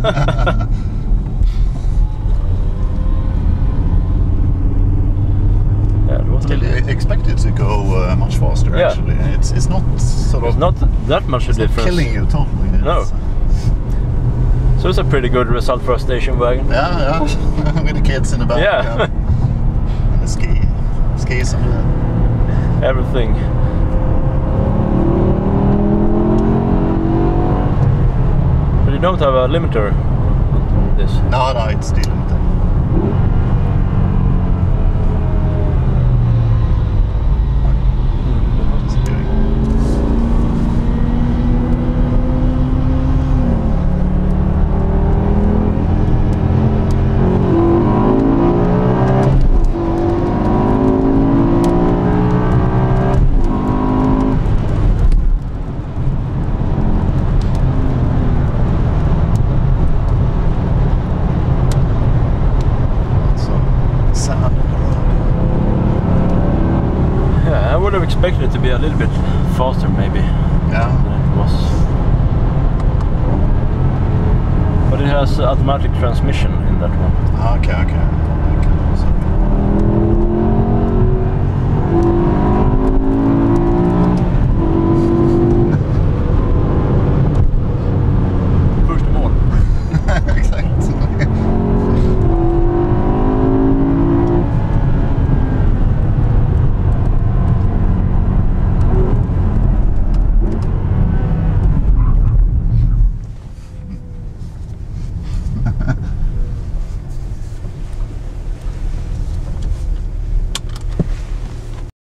I expected to go much faster. Yeah. Actually, it's not sort of. It's not that much It's difference. not killing you totally. No. So it's a pretty good result for a station wagon. Yeah, with the kids in the back. Yeah. And the skis and Everything. But you don't have a limiter on this. No, it's still limited. What's it doing? Yeah, I would have expected it to be a little bit faster maybe Yeah. than it was. But it has automatic transmission in that one. Okay.